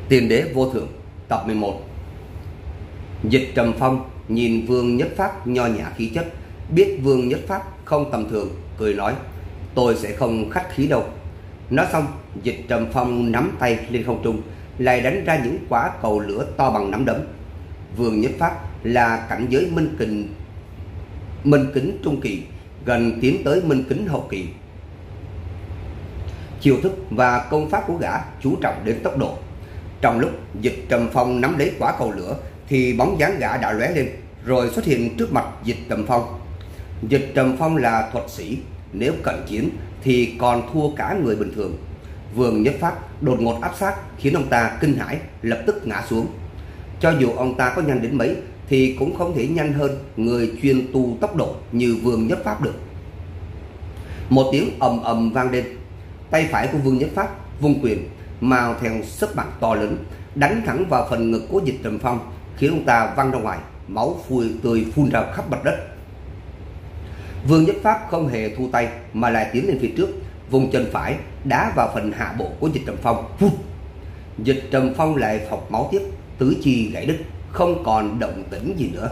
Tiên đế vô thượng, tập 11. Dịch Trầm Phong nhìn Vương Nhất Pháp nho nhã khí chất, biết Vương Nhất Pháp không tầm thường, cười nói: tôi sẽ không khách khí đâu. Nói xong, Dịch Trầm Phong nắm tay lên không trung, lại đánh ra những quả cầu lửa to bằng nắm đấm. Vương Nhất Pháp là cảnh giới minh kính trung kỳ, gần tiến tới minh kính hậu kỳ. Chiêu thức và công pháp của gã chú trọng đến tốc độ. Trong lúc Dịch Trầm Phong nắm lấy quả cầu lửa thì bóng dáng gã đã lóe lên rồi xuất hiện trước mặt Dịch Trầm Phong. Dịch Trầm Phong là thuật sĩ, nếu cận chiến thì còn thua cả người bình thường. Vương Nhất Pháp đột ngột áp sát khiến ông ta kinh hãi, lập tức ngã xuống. Cho dù ông ta có nhanh đến mấy thì cũng không thể nhanh hơn người chuyên tu tốc độ như Vương Nhất Pháp được. Một tiếng ầm ầm vang lên, tay phải của Vương Nhất Pháp vung quyền màu theo sức mạnh to lớn, đánh thẳng vào phần ngực của Dịch Trầm Phong, khiến ông ta văng ra ngoài, máu tươi phun ra khắp mặt đất. Vương Nhất Pháp không hề thu tay mà lại tiến lên phía trước, vùng chân phải đá vào phần hạ bộ của Dịch Trầm Phong. Dịch Trầm Phong lại phọc máu tiếp, tứ chi gãy đứt, không còn động tĩnh gì nữa.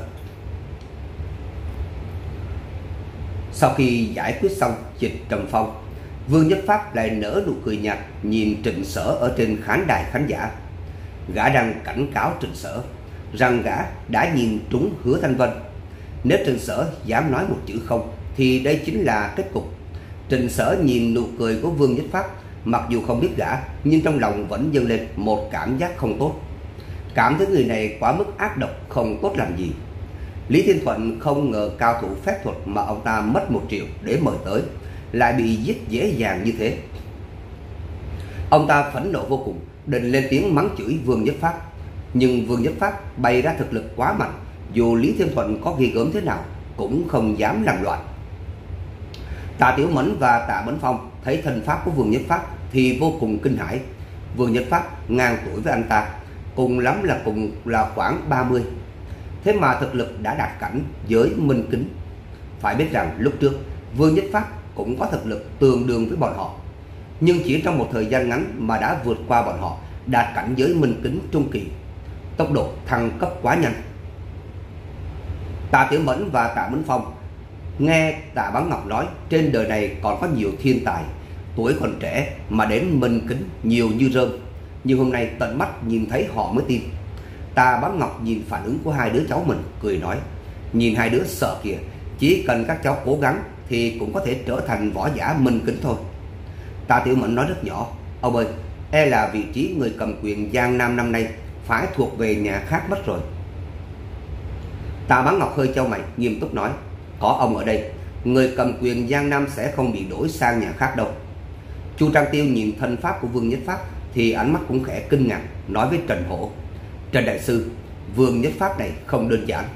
Sau khi giải quyết xong Dịch Trầm Phong, Vương Nhất Pháp lại nở nụ cười nhạt nhìn Trịnh Sở ở trên khán đài khán giả. Gã đang cảnh cáo Trịnh Sở rằng gã đã nhìn trúng Hứa Thanh Vân. Nếu Trịnh Sở dám nói một chữ không thì đây chính là kết cục. Trịnh Sở nhìn nụ cười của Vương Nhất Pháp, mặc dù không biết gã nhưng trong lòng vẫn dâng lên một cảm giác không tốt. Cảm thấy người này quá mức ác độc, không tốt làm gì. Lý Thiên Thuận không ngờ cao thủ phép thuật mà ông ta mất 1 triệu để mời tới lại bị giết dễ dàng như thế. Ông ta phẫn nộ vô cùng, định lên tiếng mắng chửi Vương Nhất Pháp. Nhưng Vương Nhất Pháp bày ra thực lực quá mạnh, dù Lý Thiên Thuận có ghê gớm thế nào cũng không dám làm loạn. Tạ Tiểu Mẫn và Tạ Bấn Phong thấy thân pháp của Vương Nhất Pháp thì vô cùng kinh hãi. Vương Nhất Pháp ngang tuổi với anh ta, cùng lắm là khoảng 30. Thế mà thực lực đã đạt cảnh giới minh kính. Phải biết rằng lúc trước Vương Nhất Pháp cũng có thực lực tương đương với bọn họ, nhưng chỉ trong một thời gian ngắn mà đã vượt qua bọn họ, đạt cảnh giới minh kính trung kỳ. Tốc độ thăng cấp quá nhanh. Tạ Tiểu Mẫn và Tạ Bấn Phong nghe Tạ Bán Ngọc nói trên đời này còn có nhiều thiên tài, tuổi còn trẻ mà đến minh kính nhiều như rơm, nhưng hôm nay tận mắt nhìn thấy họ mới tin. Tạ Bán Ngọc nhìn phản ứng của hai đứa cháu mình, cười nói: nhìn hai đứa sợ kìa, chỉ cần các cháu cố gắng thì cũng có thể trở thành võ giả minh kính thôi. Tạ Tiểu Mẫn nói rất nhỏ: ông ơi, e là vị trí người cầm quyền Giang Nam năm nay phải thuộc về nhà khác mất rồi. Tạ Bán Ngọc hơi chau mày, nghiêm túc nói: có ông ở đây, người cầm quyền Giang Nam sẽ không bị đổi sang nhà khác đâu. Chu Trang Tiêu nhìn thân pháp của Vương Nhất Pháp thì ánh mắt cũng khẽ kinh ngạc, nói với Trần Hổ: Trần đại sư, Vương Nhất Pháp này không đơn giản.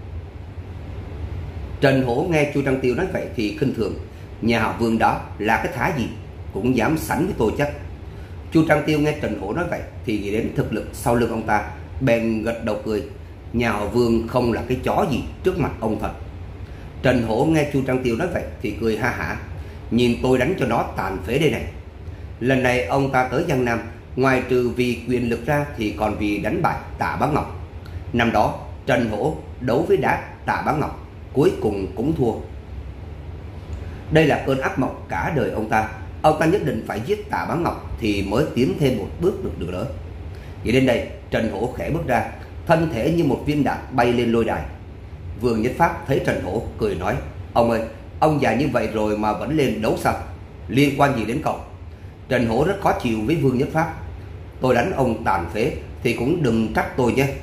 Trần Hổ nghe Chu Trang Tiêu nói vậy thì khinh thường: nhà họ Vương đó là cái thá gì, cũng dám sánh với tôi chắc. Chu Trang Tiêu nghe Trần Hổ nói vậy thì nghĩ đến thực lực sau lưng ông ta, bèn gật đầu cười: nhà họ Vương không là cái chó gì trước mặt ông thật. Trần Hổ nghe Chu Trang Tiêu nói vậy thì cười ha hả: nhìn tôi đánh cho nó tàn phế đây này. Lần này ông ta tới Giang Nam, ngoài trừ vì quyền lực ra thì còn vì đánh bại Tạ Bán Ngọc. Năm đó Trần Hổ đấu với Tạ Bán Ngọc, cuối cùng cũng thua. Đây là cơn ác mộng cả đời ông ta. Ông ta nhất định phải giết Tạ Bán Ngọc thì mới tiến thêm một bước được nữa. Vậy đến đây, Trần Hổ khẽ bước ra, thân thể như một viên đạn bay lên lôi đài. Vương Nhất Pháp thấy Trần Hổ, cười nói: ông ơi, ông già như vậy rồi mà vẫn lên đấu sao? Liên quan gì đến cậu? Trần Hổ rất khó chịu với Vương Nhất Pháp: tôi đánh ông tàn phế thì cũng đừng trách tôi nhé.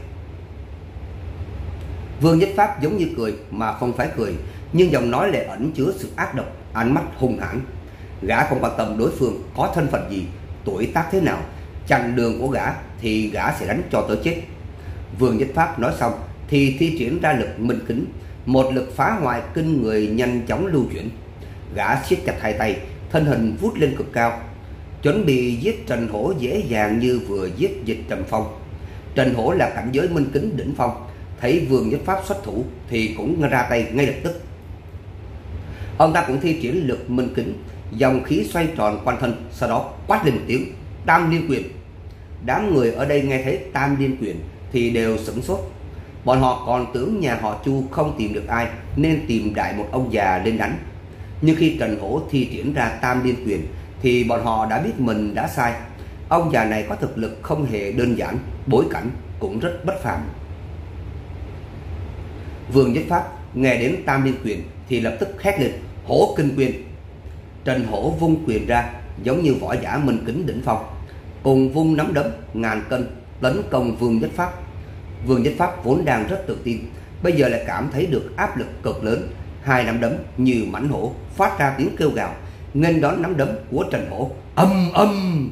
Vương Nhất Pháp giống như cười mà không phải cười, nhưng giọng nói lại ẩn chứa sự ác độc, ánh mắt hung hãn. Gã không quan tâm đối phương có thân phận gì, tuổi tác thế nào, chặn đường của gã thì gã sẽ đánh cho tới chết. Vương Nhất Pháp nói xong thì thi triển ra lực minh kính, một lực phá hoại kinh người nhanh chóng lưu chuyển. Gã siết chặt hai tay, thân hình vút lên cực cao, chuẩn bị giết Trần Hổ dễ dàng như vừa giết Dịch Trầm Phong. Trần Hổ là cảnh giới minh kính đỉnh phong, thấy Vương Nhất Pháp xuất thủ thì cũng ra tay ngay lập tức. Ông ta cũng thi triển lực minh kính, dòng khí xoay tròn quanh thân, sau đó quát lên một tiếng Tam Liên Quyền. Đám người ở đây nghe thấy Tam Điên Quyền thì đều sửng sốt. Bọn họ còn tưởng nhà họ Chu không tìm được ai nên tìm đại một ông già lên đánh. Nhưng khi Trần Hổ thi triển ra Tam Điên Quyền thì bọn họ đã biết mình đã sai. Ông già này có thực lực không hề đơn giản, bối cảnh cũng rất bất phàm. Vương Nhất Pháp nghe đến Tam Điên Quyền thì lập tức hét lên: Hổ Kinh Quyền! Trần Hổ vung quyền ra giống như võ giả Minh Kính đỉnh phong, cùng vung nắm đấm ngàn cân tấn công Vương Nhất Pháp. Vương Nhất Pháp vốn đang rất tự tin, bây giờ lại cảm thấy được áp lực cực lớn. Hai nắm đấm như mãnh hổ phát ra tiếng kêu gào, nghênh đón nắm đấm của Trần Hổ. Âm âm!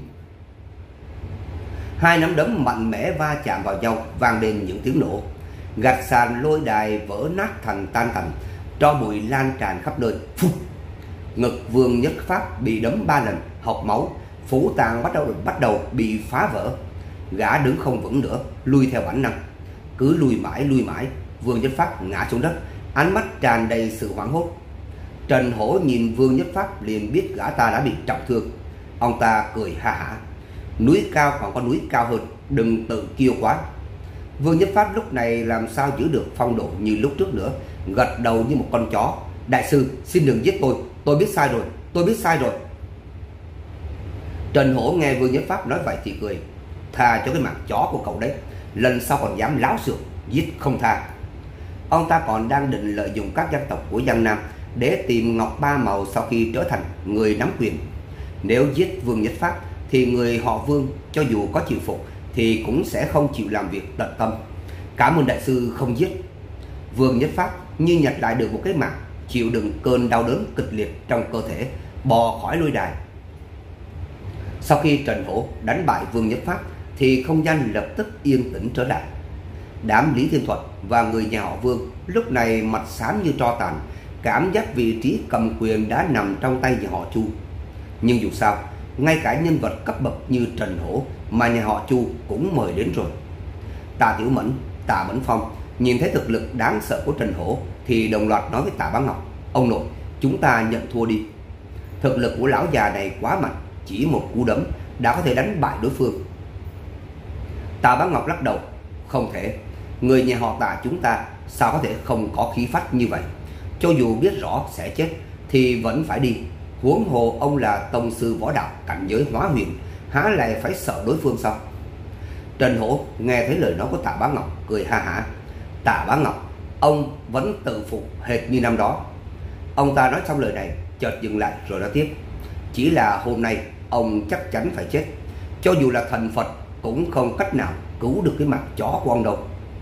Hai nắm đấm mạnh mẽ va chạm vào nhau, vang lên những tiếng nổ. Gạch sàn lôi đài vỡ nát thành tan tành, tro bụi lan tràn khắp nơi. Phúc! Ngực Vương Nhất Pháp bị đấm 3 lần, học máu, phủ tạng bắt đầu bị phá vỡ. Gã đứng không vững nữa, lui theo bản năng. Cứ lui mãi, Vương Nhất Pháp ngã xuống đất, ánh mắt tràn đầy sự hoảng hốt. Trần Hổ nhìn Vương Nhất Pháp liền biết gã ta đã bị trọng thương. Ông ta cười ha hả: Núi cao còn có núi cao hơn, đừng tự kiêu quá. Vương Nhất Pháp lúc này làm sao giữ được phong độ như lúc trước nữa, gật đầu như một con chó: Đại sư, xin đừng giết tôi biết sai rồi. Trần Hổ nghe Vương Nhất Pháp nói vậy thì cười: Tha cho cái mạng chó của cậu đấy, lần sau còn dám láo xược, giết không tha. Ông ta còn đang định lợi dụng các dân tộc của Giang Nam để tìm Ngọc Ba Màu sau khi trở thành người nắm quyền. Nếu giết Vương Nhất Pháp thì người họ Vương cho dù có chịu phục thì cũng sẽ không chịu làm việc tận tâm. Cảm ơn đại sư không giết. Vương Nhất Pháp như nhặt lại được một cái mạng, chịu đựng cơn đau đớn kịch liệt trong cơ thể, bò khỏi lôi đài. Sau khi Trần Hổ đánh bại Vương Nhất Pháp thì không gian lập tức yên tĩnh trở lại. Đám Lý Thiên Thuật và người nhà họ Vương lúc này mặt xám như tro tàn, cảm giác vị trí cầm quyền đã nằm trong tay nhà họ Chu. Nhưng dù sao, ngay cả nhân vật cấp bậc như Trần Hổ mà nhà họ Chu cũng mời đến rồi. Tạ Tiểu Mẫn, Tạ Mẫn Phong nhìn thấy thực lực đáng sợ của Trần Hổ thì đồng loạt nói với Tạ Bá Ngọc: Ông nội, chúng ta nhận thua đi. Thực lực của lão già này quá mạnh, chỉ một cú đấm đã có thể đánh bại đối phương. Tạ Bá Ngọc lắc đầu: Không thể, người nhà họ Tạ chúng ta sao có thể không có khí phách như vậy. Cho dù biết rõ sẽ chết thì vẫn phải đi. Huống hồ ông là tông sư võ đạo cảnh giới hóa huyền, há lại phải sợ đối phương sao? Trần Hổ nghe thấy lời nói của Tạ Bá Ngọc cười ha hả: Tạ Bá Ngọc, ông vẫn tự phục hệt như năm đó. Ông ta nói xong lời này chợt dừng lại rồi nói tiếp: Chỉ là hôm nay ông chắc chắn phải chết. Cho dù là thần Phật cũng không cách nào cứu được cái mặt chó của ông đâu.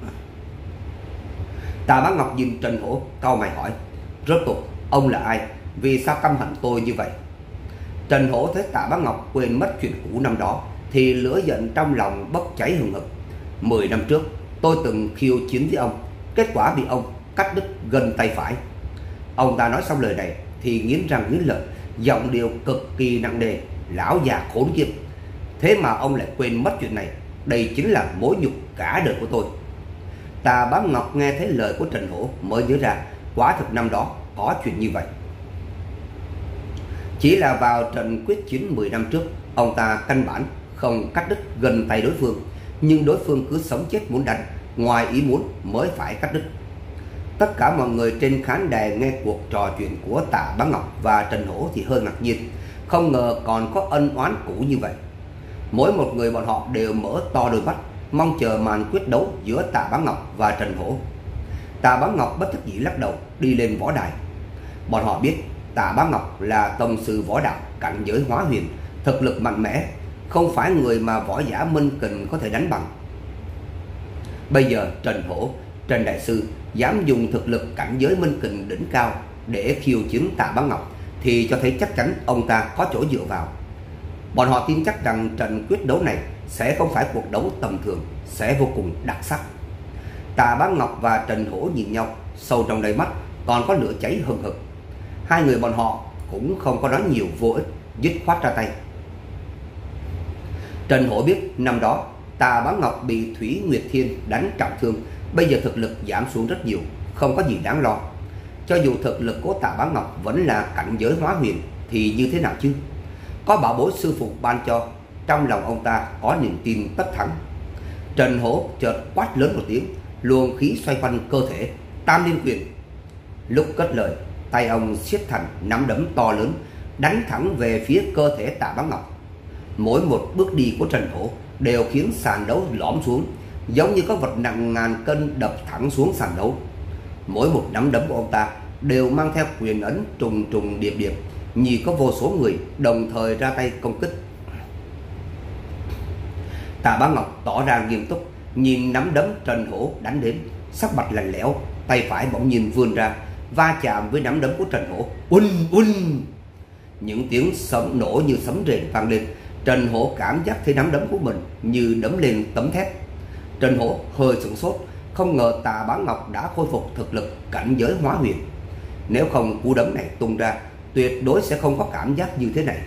Tạ Bá Ngọc nhìn Trần Hổ cau mày hỏi: Rốt cuộc ông là ai? Vì sao căm hận tôi như vậy? Trần Hổ thấy Tạ Bá Ngọc quên mất chuyện cũ năm đó thì lửa giận trong lòng bốc cháy hừng hực. 10 năm trước tôi từng khiêu chiến với ông, kết quả bị ông cắt đứt gân tay phải. Ông ta nói xong lời này thì nghiến răng nghiến lợi, giọng điệu cực kỳ nặng nề: Lão già khốn kiếp, thế mà ông lại quên mất chuyện này. Đây chính là mối nhục cả đời của tôi. Tạ Bá Ngọc nghe thấy lời của Trần Hổ mới nhớ ra quả thực năm đó có chuyện như vậy. Chỉ là vào trận quyết chiến 10 năm trước, ông ta căn bản không cắt đứt gân tay đối phương, nhưng đối phương cứ sống chết muốn đánh, ngoài ý muốn mới phải cắt đứt. Tất cả mọi người trên khán đài nghe cuộc trò chuyện của Tạ Bá Ngọc và Trần Hổ thì hơi ngạc nhiên, không ngờ còn có ân oán cũ như vậy. Mỗi một người bọn họ đều mở to đôi mắt, mong chờ màn quyết đấu giữa Tạ Bá Ngọc và Trần Hổ. Tạ Bá Ngọc bất đắc dĩ lắc đầu đi lên võ đài. Bọn họ biết Tạ Bá Ngọc là tông sư võ đạo cảnh giới hóa huyền, thực lực mạnh mẽ, không phải người mà võ giả Minh Kình có thể đánh bằng. Bây giờ Trần Hổ, Trần đại sư dám dùng thực lực cảnh giới Minh Kình đỉnh cao để khiêu chiến Tạ Bá Ngọc thì cho thấy chắc chắn ông ta có chỗ dựa vào. Bọn họ tin chắc rằng trận quyết đấu này sẽ không phải cuộc đấu tầm thường, sẽ vô cùng đặc sắc. Tạ Bá Ngọc và Trần Hổ nhìn nhau, sâu trong đáy mắt còn có lửa cháy hừng hực. Hai người bọn họ cũng không có nói nhiều vô ích, dứt khoát ra tay. Trần Hổ biết năm đó Tạ Bá Ngọc bị Thủy Nguyệt Thiên đánh trọng thương, bây giờ thực lực giảm xuống rất nhiều, không có gì đáng lo. Cho dù thực lực của Tạ Bá Ngọc vẫn là cảnh giới hóa huyền thì như thế nào chứ? Có bảo bối sư phụ ban cho, trong lòng ông ta có niềm tin tất thắng. Trần Hổ chợt quát lớn một tiếng, luồng khí xoay quanh cơ thể, Tam Liên Quyền. Lúc cất lời, tay ông siết thành nắm đấm to lớn, đánh thẳng về phía cơ thể Tạ Bá Ngọc. Mỗi một bước đi của Trần Hổ đều khiến sàn đấu lõm xuống, giống như có vật nặng ngàn cân đập thẳng xuống sàn đấu. Mỗi một nắm đấm của ông ta đều mang theo quyền ấn trùng trùng điệp điệp, như có vô số người đồng thời ra tay công kích. Tạ Bá Ngọc tỏ ra nghiêm túc, nhìn nắm đấm Trần Hổ đánh đến, sắc mặt lạnh lẽo, tay phải bỗng nhiên vươn ra, va chạm với nắm đấm của Trần Hổ. Uinh uinh, những tiếng sấm nổ như sấm rền vang lên. Trần Hổ cảm giác thấy nắm đấm của mình như đấm lên tấm thép. Trần Hổ hơi sửng sốt, không ngờ Tạ Bá Ngọc đã khôi phục thực lực cảnh giới hóa huyền. Nếu không cú đấm này tung ra, tuyệt đối sẽ không có cảm giác như thế này.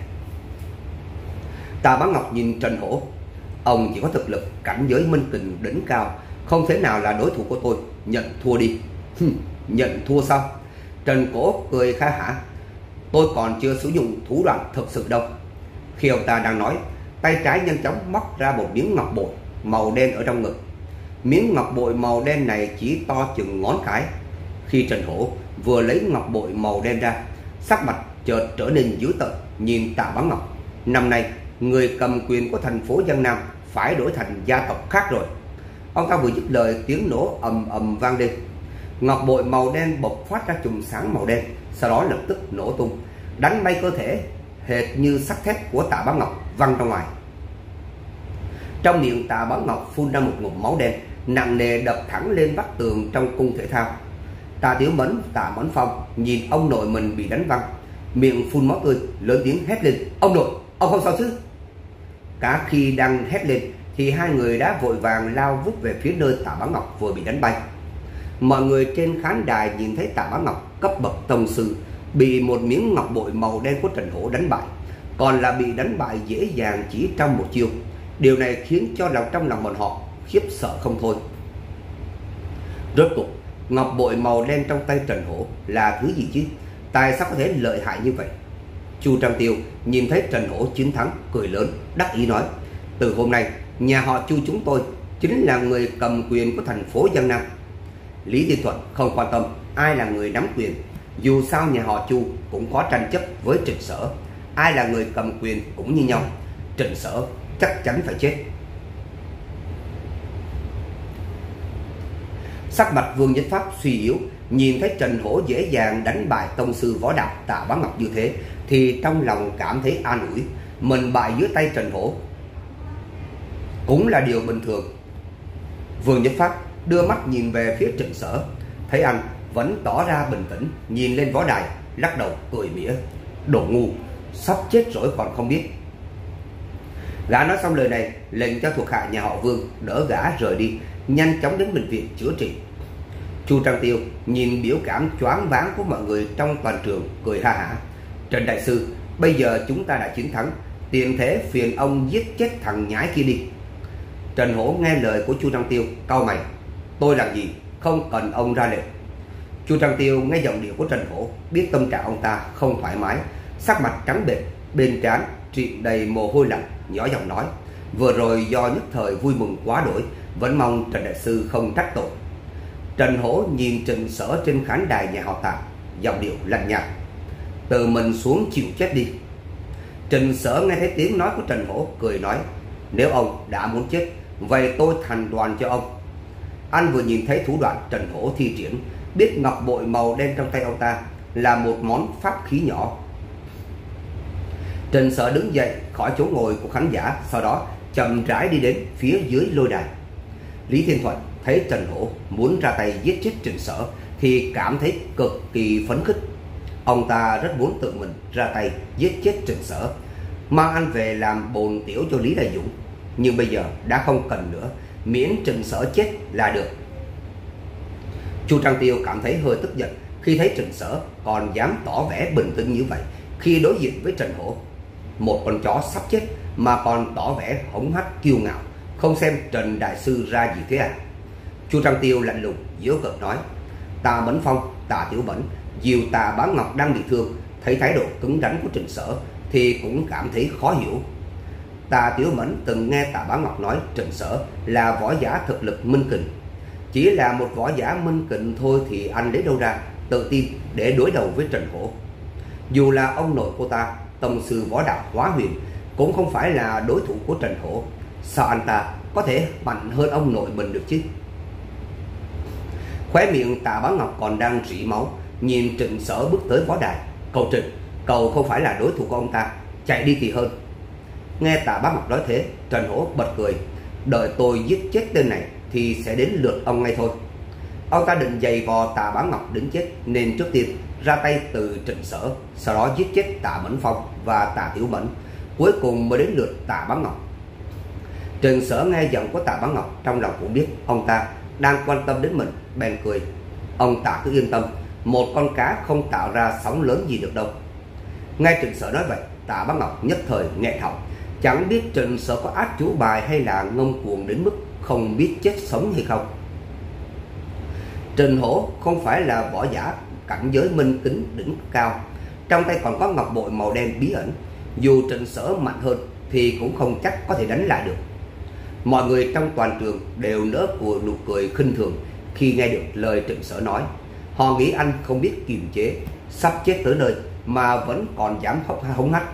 Tạ Bá Ngọc nhìn Trần Hổ, ông chỉ có thực lực cảnh giới minh kình đỉnh cao, không thể nào là đối thủ của tôi, nhận thua đi. Nhận thua sao? Trần Cổ cười kha hả, tôi còn chưa sử dụng thủ đoạn thực sự đâu. Khi ông ta đang nói, tay trái nhanh chóng móc ra một miếng ngọc bội màu đen ở trong ngực. Miếng ngọc bội màu đen này chỉ to chừng ngón cái. Khi Trần Hổ vừa lấy ngọc bội màu đen ra, sắc mặt chợt trở nên dữ tợn, nhìn Tạ Bá Ngọc. Năm nay, người cầm quyền của thành phố Giang Nam phải đổi thành gia tộc khác rồi. Ông ta vừa dứt lời, tiếng nổ ầm ầm vang lên. Ngọc bội màu đen bộc phát ra chùm sáng màu đen, sau đó lập tức nổ tung, đánh bay cơ thể hệt như sắt thép của Tạ Bá Ngọc văng ra ngoài. Trong miệng Tạ Bá Ngọc phun ra một ngụm máu đen, nặng nề đập thẳng lên vách tường trong cung thể thao. Tạ Tiểu Mẫn, Tạ Mẫn Phong nhìn ông nội mình bị đánh văng, miệng phun máu tươi, lớn tiếng hét lên: ông nội, ông không sao chứ? Cả khi đang hét lên thì hai người đã vội vàng lao vút về phía nơi Tạ Bá Ngọc vừa bị đánh bay. Mọi người trên khán đài nhìn thấy Tạ Bá Ngọc cấp bậc tông sư bị một miếng ngọc bội màu đen của Trần Hổ đánh bại, còn là bị đánh bại dễ dàng chỉ trong một chiêu. Điều này khiến cho trong lòng bọn họ khiếp sợ không thôi. Rốt cuộc, ngọc bội màu đen trong tay Trần Hổ là thứ gì chứ? Tại sao có thể lợi hại như vậy? Chu Trang Tiêu nhìn thấy Trần Hổ chiến thắng, cười lớn, đắc ý nói: từ hôm nay, nhà họ Chu chúng tôi chính là người cầm quyền của thành phố Giang Nam. Lý Tiên Thuận không quan tâm ai là người nắm quyền, dù sao nhà họ Chu cũng có tranh chấp với Trịnh Sở, ai là người cầm quyền cũng như nhau. Trịnh Sở chắc chắn phải chết. Sắc mặt Vương Nhất Pháp suy yếu, nhìn thấy Trần Hổ dễ dàng đánh bại tông sư võ đạo Tạ Bá Ngọc như thế thì trong lòng cảm thấy an ủi. Mình bại dưới tay Trần Hổ cũng là điều bình thường. Vương Nhất Pháp đưa mắt nhìn về phía Trịnh Sở, thấy anh vẫn tỏ ra bình tĩnh, nhìn lên võ đài, lắc đầu cười mỉa: đồ ngu, sắp chết rồi còn không biết. Gã nói xong lời này, lệnh cho thuộc hạ nhà họ Vương đỡ gã rời đi, nhanh chóng đến bệnh viện chữa trị. Chu Trang Tiêu nhìn biểu cảm choáng váng của mọi người trong toàn trường, cười ha hả: Trần đại sư, bây giờ chúng ta đã chiến thắng, tiện thế phiền ông giết chết thằng nhãi kia đi. Trần Hổ nghe lời của Chu Trang Tiêu, cau mày: tôi làm gì, không cần ông ra lệnh. Chu Trang Tiêu nghe giọng điệu của Trần Hổ, biết tâm trạng ông ta không thoải mái, sắc mặt trắng bệch, bên trán trịn đầy mồ hôi lạnh, nhỏ giọng nói: vừa rồi do nhất thời vui mừng quá đỗi, vẫn mong Trần đại sư không trách tội. Trần Hổ nhìn Trịnh Sở trên khán đài nhà họ Tạ, giọng điệu lạnh nhạt: tự mình xuống chịu chết đi. Trịnh Sở nghe thấy tiếng nói của Trần Hổ, cười nói: nếu ông đã muốn chết, vậy tôi thành toàn cho ông. Anh vừa nhìn thấy thủ đoạn Trần Hổ thi triển, biết ngọc bội màu đen trong tay ông ta là một món pháp khí nhỏ. Trịnh Sở đứng dậy khỏi chỗ ngồi của khán giả, sau đó chậm rãi đi đến phía dưới lôi đài. Lý Thiên Thuận thấy Trần Hổ muốn ra tay giết chết Trịnh Sở thì cảm thấy cực kỳ phấn khích. Ông ta rất muốn tự mình ra tay giết chết Trịnh Sở, mang anh về làm bồn tiểu cho Lý Đại Dũng. Nhưng bây giờ đã không cần nữa, miễn Trịnh Sở chết là được. Chu Trang Tiêu cảm thấy hơi tức giận khi thấy Trịnh Sở còn dám tỏ vẻ bình tĩnh như vậy khi đối diện với Trần Hổ. Một con chó sắp chết mà còn tỏ vẻ hống hách kiêu ngạo, không xem Trần đại sư ra gì thế à? Chu Trang Tiêu lạnh lùng giễu cợt nói: Tạ Mẫn Phong, Tạ Tiểu Mẫn dìu Tạ Bá Ngọc đang bị thương, thấy thái độ cứng rắn của Trịnh Sở thì cũng cảm thấy khó hiểu. Tạ Tiểu Mẫn từng nghe Tạ Bá Ngọc nói Trịnh Sở là võ giả thực lực minh kình. Chỉ là một võ giả minh kình thôi thì anh lấy đâu ra tự tin để đối đầu với Trần Hổ. Dù là ông nội cô ta, tông sư võ đạo Hóa Huyền, cũng không phải là đối thủ của Trần Hổ. Sao anh ta có thể mạnh hơn ông nội mình được chứ? Khóe miệng Tạ Bá Ngọc còn đang rỉ máu, nhìn Trịnh Sở bước tới võ đài. Cậu Trịnh, cậu không phải là đối thủ của ông ta, chạy đi thì hơn. Nghe Tạ Bá Ngọc nói thế, Trần Hổ bật cười. Đợi tôi giết chết tên này thì sẽ đến lượt ông ngay thôi. Ông ta định giày vò Tạ Bá Ngọc đến chết nên trước tiên ra tay từ Trịnh Sở, sau đó giết chết Tạ Mẫn Phong và Tạ Tiểu Mẫn, cuối cùng mới đến lượt Tạ Bá Ngọc. Trịnh Sở nghe giọng của Tạ Bá Ngọc, trong lòng cũng biết ông ta đang quan tâm đến mình, bèn cười. Ông Tạ cứ yên tâm, một con cá không tạo ra sóng lớn gì được đâu. Nghe Trịnh Sở nói vậy, Tạ Bá Ngọc nhất thời nghẹn họng, chẳng biết Trịnh Sở có át chủ bài hay là ngông cuồng đến mức không biết chết sống hay không. Trần Hổ không phải là võ giả cảnh giới minh kính đỉnh cao, trong tay còn có ngọc bội màu đen bí ẩn. Dù Trịnh Sở mạnh hơn thì cũng không chắc có thể đánh lại được. Mọi người trong toàn trường đều nở của nụ cười khinh thường khi nghe được lời Trịnh Sở nói. Họ nghĩ anh không biết kiềm chế, sắp chết tới nơi mà vẫn còn dám hống hách.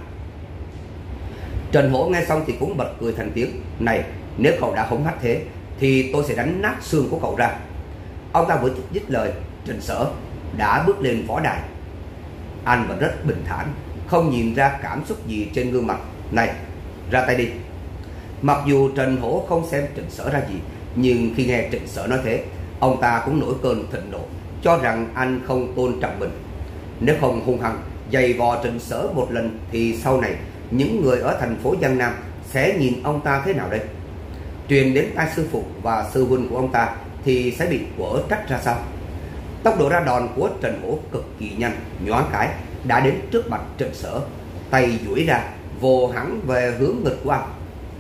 Trần Hổ nghe xong thì cũng bật cười thành tiếng. Này, nếu cậu đã hống hách thế thì tôi sẽ đánh nát xương của cậu ra. Ông ta vừa dứt lời, Trịnh Sở đã bước lên võ đài. Anh vẫn rất bình thản, không nhìn ra cảm xúc gì trên gương mặt. Này, ra tay đi. Mặc dù Trần Hổ không xem Trịnh Sở ra gì, nhưng khi nghe Trịnh Sở nói thế, ông ta cũng nổi cơn thịnh nộ, cho rằng anh không tôn trọng mình. Nếu không hung hăng giày vò Trịnh Sở một lần thì sau này những người ở thành phố Giang Nam sẽ nhìn ông ta thế nào đây? Truyền đến tai sư phụ và sư huynh của ông ta thì sẽ bị quở trách ra sao? Tốc độ ra đòn của Trần Hổ cực kỳ nhanh, nhoáng cái đã đến trước mặt Trịnh Sở, tay duỗi ra vồ hẳn về hướng ngực của anh.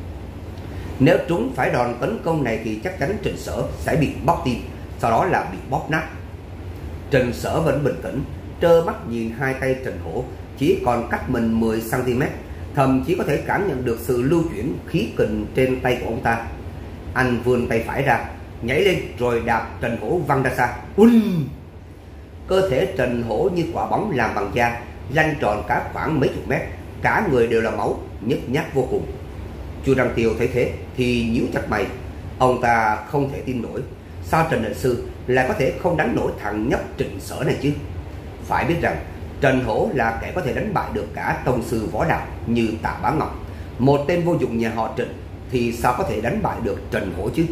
Nếu trúng phải đòn tấn công này thì chắc chắn Trịnh Sở sẽ bị bóp tim, sau đó là bị bóp nát. Trịnh Sở vẫn bình tĩnh, trơ mắt nhìn hai tay Trần Hổ chỉ còn cách mình 10 cm, thậm chí có thể cảm nhận được sự lưu chuyển khí kình trên tay của ông ta. Anh vươn tay phải ra, nhảy lên rồi đạp Trần Hổ văng ra xa. Cơ thể Trần Hổ như quả bóng làm bằng da, lăn tròn cả khoảng mấy chục mét, cả người đều là máu, nhức nhác vô cùng. Chu Đăng Tiêu thấy thế thì nhíu chặt mày. Ông ta không thể tin nổi, sao Trần đại sư lại có thể không đánh nổi thằng nhóc Trịnh Sở này chứ? Phải biết rằng Trần Hổ là kẻ có thể đánh bại được cả tông sư võ đạo như Tạ Bá Ngọc. Một tên vô dụng nhà họ Trịnh thì sao có thể đánh bại được Trần Hổ chứ?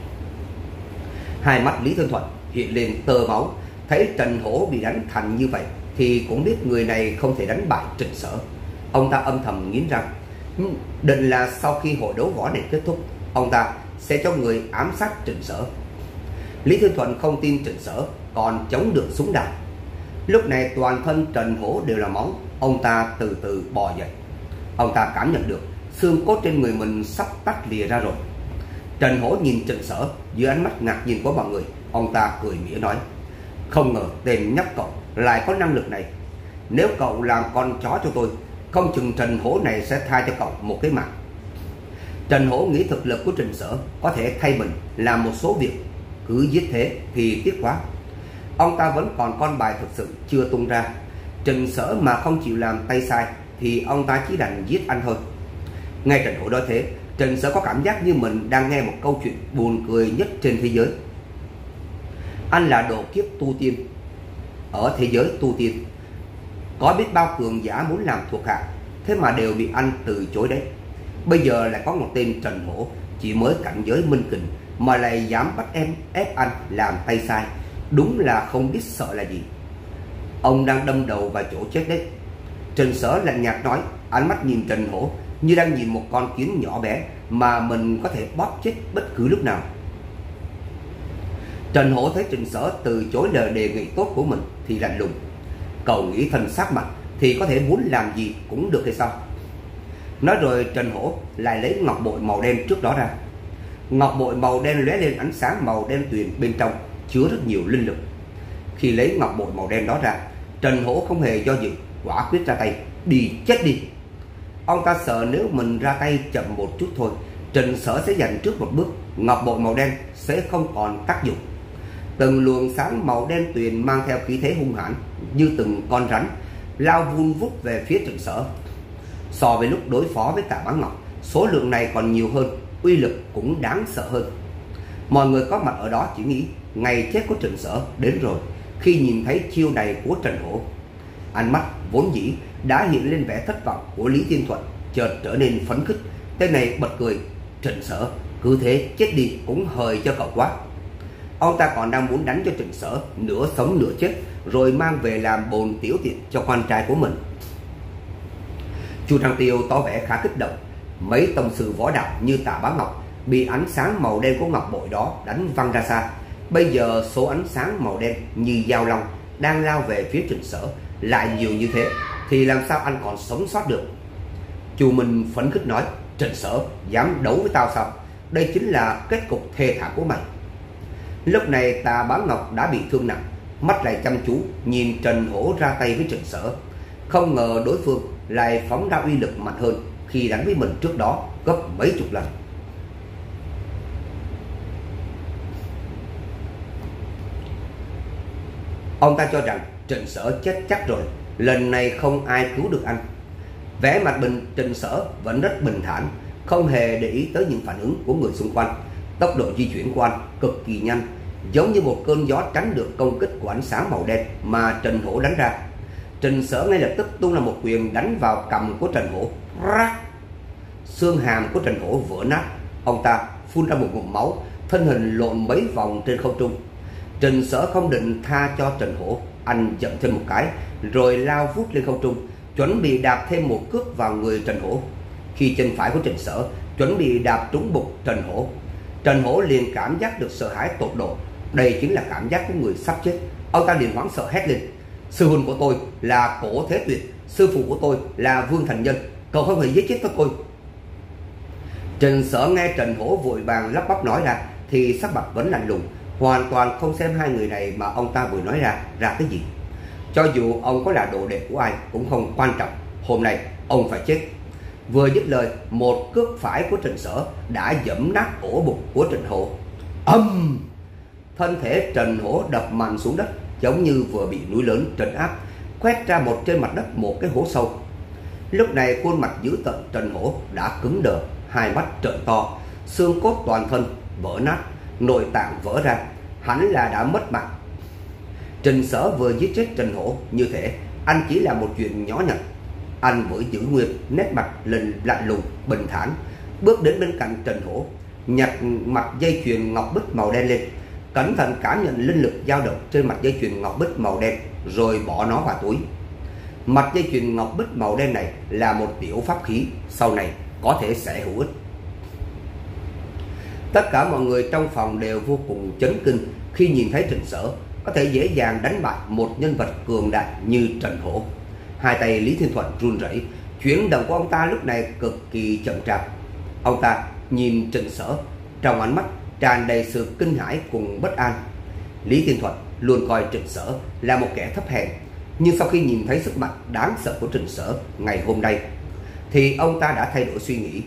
Hai mắt Lý Thiên Thuận hiện lên tơ máu, thấy Trần Hổ bị đánh thành như vậy thì cũng biết người này không thể đánh bại Trịnh Sở. Ông ta âm thầm nghiến răng, định là sau khi hội đấu võ này kết thúc, ông ta sẽ cho người ám sát Trịnh Sở. Lý Thiên Thuận không tin Trịnh Sở còn chống được súng đạn. Lúc này toàn thân Trần Hổ đều là máu, ông ta từ từ bò dậy. Ông ta cảm nhận được xương cốt trên người mình sắp tách lìa ra rồi. Trần Hổ nhìn Trịnh Sở dưới ánh mắt ngạc nhiên của mọi người, ông ta cười mỉa nói: không ngờ tên nhóc cậu lại có năng lực này. Nếu cậu làm con chó cho tôi, không chừng Trần Hổ này sẽ tha cho cậu một cái mạng. Trần Hổ nghĩ thực lực của Trịnh Sở có thể thay mình làm một số việc, cứ giết thế thì tiếc quá. Ông ta vẫn còn con bài thực sự chưa tung ra. Trịnh Sở mà không chịu làm tay sai thì ông ta chỉ đành giết anh thôi. Nghe Trần Hổ nói thế, Trịnh Sở có cảm giác như mình đang nghe một câu chuyện buồn cười nhất trên thế giới. Anh là độ kiếp tu tiên, ở thế giới tu tiên có biết bao cường giả muốn làm thuộc hạ, thế mà đều bị anh từ chối đấy. Bây giờ lại có một tên Trần Hổ chỉ mới cảnh giới minh kình mà lại dám bắt ép anh làm tay sai, đúng là không biết sợ là gì. Ông đang đâm đầu vào chỗ chết đấy. Trịnh Sở lạnh nhạt nói, ánh mắt nhìn Trần Hổ như đang nhìn một con kiến nhỏ bé mà mình có thể bóp chết bất cứ lúc nào. Trần Hổ thấy Trịnh Sở từ chối lời đề nghị tốt của mình thì lạnh lùng. Cậu nghĩ thân xác mặt thì có thể muốn làm gì cũng được hay sao? Nói rồi Trần Hổ lại lấy ngọc bội màu đen trước đó ra. Ngọc bội màu đen lóe lên ánh sáng màu đen tuyền, bên trong chứa rất nhiều linh lực. Khi lấy ngọc bội màu đen đó ra, Trần Hổ không hề do dự, quả quyết ra tay, đi chết đi. Ông ta sợ nếu mình ra tay chậm một chút thôi, Trịnh Sở sẽ giành trước một bước, ngọc bội màu đen sẽ không còn tác dụng. Từng luồng sáng màu đen tuyền mang theo khí thế hung hãn như từng con rắn lao vun vút về phía Trịnh Sở. So với lúc đối phó với Tạ Bán Ngọc, số lượng này còn nhiều hơn, uy lực cũng đáng sợ hơn. Mọi người có mặt ở đó chỉ nghĩ ngày chết của Trịnh Sở đến rồi khi nhìn thấy chiêu này của Trần Hổ. Ánh mắt vốn dĩ đã hiện lên vẻ thất vọng của Lý Thiên Thuận chợt trở nên phấn khích. Tên này bật cười: Trịnh Sở, cứ thế chết đi cũng hời cho cậu quá. Ông ta còn đang muốn đánh cho Trịnh Sở nửa sống nửa chết, rồi mang về làm bồn tiểu tiện cho con trai của mình. Chu Trăng Tiêu tỏ vẻ khá kích động. Mấy tông sư võ đạo như Tạ Bá Ngọc bị ánh sáng màu đen của ngọc bội đó đánh văng ra xa. Bây giờ số ánh sáng màu đen như dao long đang lao về phía Trịnh Sở lại nhiều như thế, thì làm sao anh còn sống sót được? Chu Minh phấn khích nói: Trịnh Sở, dám đấu với tao sao? Đây chính là kết cục thê thảm của mày. Lúc này Tạ Bá Ngọc đã bị thương nặng, mắt lại chăm chú nhìn Trần Hổ ra tay với Trịnh Sở. Không ngờ đối phương lại phóng ra uy lực mạnh hơn khi đánh với mình trước đó gấp mấy chục lần. Ông ta cho rằng Trịnh Sở chết chắc rồi, lần này không ai cứu được anh. Vẻ mặt Trịnh Sở vẫn rất bình thản, không hề để ý tới những phản ứng của người xung quanh. Tốc độ di chuyển của anh cực kỳ nhanh, giống như một cơn gió tránh được công kích của ánh sáng màu đen mà Trần Hổ đánh ra. Trịnh Sở ngay lập tức tung ra một quyền đánh vào cằm của Trần Hổ. Rắc! Xương hàm của Trần Hổ vỡ nát, ông ta phun ra một ngụm máu, thân hình lộn mấy vòng trên không trung. Trịnh Sở không định tha cho Trần Hổ, anh dậm thêm một cái rồi lao vút lên không trung, chuẩn bị đạp thêm một cước vào người Trần Hổ. Khi chân phải của Trịnh Sở chuẩn bị đạp trúng bụng Trần Hổ liền cảm giác được sợ hãi tột độ. Đây chính là cảm giác của người sắp chết. Ông ta liền hoảng sợ hét lên: Sư huynh của tôi là Cổ Thế Tuyệt, sư phụ của tôi là Vương Thành Nhân, cậu không thể giết chết tôi. Trịnh Sở nghe Trần Hổ vội vàng lắp bắp nói ra thì sắc mặt vẫn lạnh lùng, hoàn toàn không xem hai người này mà ông ta vừa nói ra cái gì. Cho dù ông có là đồ đệ của ai cũng không quan trọng, hôm nay ông phải chết. Vừa dứt lời, một cước phải của Trịnh Sở đã giẫm nát cổ bụng của Trịnh Hổ. Âm! Thân thể Trần Hổ đập mạnh xuống đất, giống như vừa bị núi lớn trấn áp, khoét ra trên mặt đất một cái hố sâu. Lúc này khuôn mặt dữ tợn Trần Hổ đã cứng đờ, hai mắt trợn to, xương cốt toàn thân vỡ nát, nội tạng vỡ ra, hắn là đã mất mạng. Trịnh Sở vừa giết chết Trần Hổ như thế, anh chỉ là một chuyện nhỏ nhặt. Anh vẫn giữ nguyên nét mặt lạnh lùng bình thản, bước đến bên cạnh Trần Hổ, nhặt mặt dây chuyền ngọc bích màu đen lên, cẩn thận cảm nhận linh lực dao động trên mặt dây chuyền ngọc bích màu đen, rồi bỏ nó vào túi. Mặt dây chuyền ngọc bích màu đen này là một tiểu pháp khí, sau này có thể sẽ hữu ích. Tất cả mọi người trong phòng đều vô cùng chấn kinh khi nhìn thấy Trịnh Sở có thể dễ dàng đánh bại một nhân vật cường đại như Trần Hổ. Hai tay Lý Thiên Thuận run rẩy, chuyển động của ông ta lúc này cực kỳ chậm chạp. Ông ta nhìn Trịnh Sở, trong ánh mắt tràn đầy sự kinh hãi cùng bất an. Lý Thiên Thuận luôn coi Trịnh Sở là một kẻ thấp hèn, nhưng sau khi nhìn thấy sức mạnh đáng sợ của Trịnh Sở ngày hôm nay thì ông ta đã thay đổi suy nghĩ.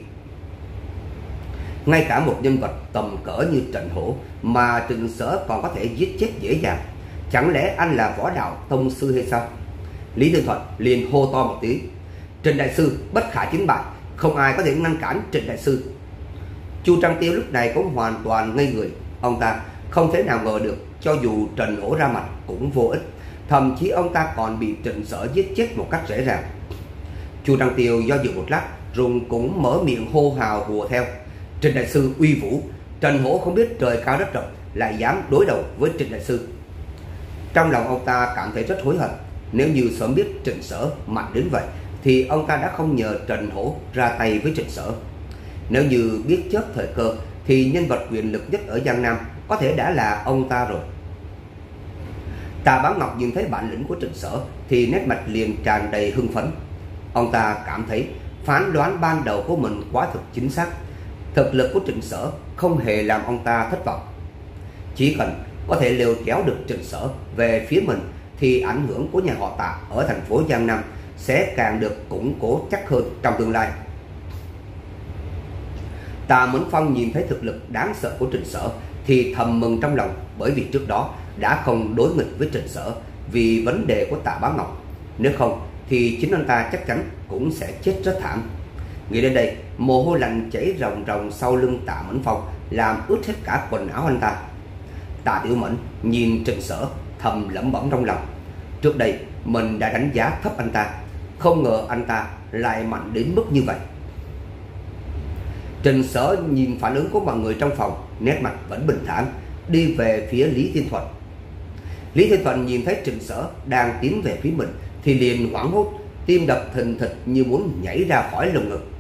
Ngay cả một nhân vật tầm cỡ như Trần Hổ mà Trịnh Sở còn có thể giết chết dễ dàng, chẳng lẽ anh là võ đạo tông sư hay sao? Lý Thiên Thuận liền hô to một tiếng: Trịnh đại sư bất khả chiến bại, không ai có thể ngăn cản Trịnh đại sư. Chu Trăng Tiêu lúc này cũng hoàn toàn ngây người. Ông ta không thể nào ngờ được cho dù Trần Hổ ra mặt cũng vô ích, thậm chí ông ta còn bị Trịnh Sở giết chết một cách dễ dàng. Chu Trăng Tiêu do dự một lát rồi cũng mở miệng hô hào hùa theo: Trịnh đại sư uy vũ, Trần Hổ không biết trời cao đất rộng lại dám đối đầu với Trịnh đại sư. Trong lòng ông ta cảm thấy rất hối hận. Nếu như sớm biết Trịnh Sở mạnh đến vậy thì ông ta đã không nhờ Trần Hổ ra tay với Trịnh Sở. Nếu như biết chớp thời cơ thì nhân vật quyền lực nhất ở Giang Nam có thể đã là ông ta rồi. Tạ Bán Ngọc nhìn thấy bản lĩnh của Trịnh Sở thì nét mặt liền tràn đầy hưng phấn. Ông ta cảm thấy phán đoán ban đầu của mình quá thực chính xác. Thực lực của Trịnh Sở không hề làm ông ta thất vọng. Chỉ cần có thể lôi kéo được Trịnh Sở về phía mình thì ảnh hưởng của nhà họ Tạ ở thành phố Giang Nam sẽ càng được củng cố chắc hơn trong tương lai. Tạ Mẫn Phong nhìn thấy thực lực đáng sợ của Trịnh Sở thì thầm mừng trong lòng, bởi vì trước đó đã không đối nghịch với Trịnh Sở vì vấn đề của Tạ Bá Ngọc. Nếu không thì chính anh ta chắc chắn cũng sẽ chết rất thảm. Nghĩ đến đây, mồ hôi lạnh chảy ròng ròng sau lưng Tạ Mẫn Phong, làm ướt hết cả quần áo anh ta. Tạ Tiểu Mẫn nhìn Trịnh Sở thầm lẩm bẩm trong lòng, trước đây mình đã đánh giá thấp anh ta, không ngờ anh ta lại mạnh đến mức như vậy. Trịnh Sở nhìn phản ứng của mọi người trong phòng, nét mặt vẫn bình thản, đi về phía Lý Thiên Thuận. Lý Thiên Thuận nhìn thấy Trịnh Sở đang tiến về phía mình thì liền hoảng hốt, tim đập thình thịch như muốn nhảy ra khỏi lồng ngực.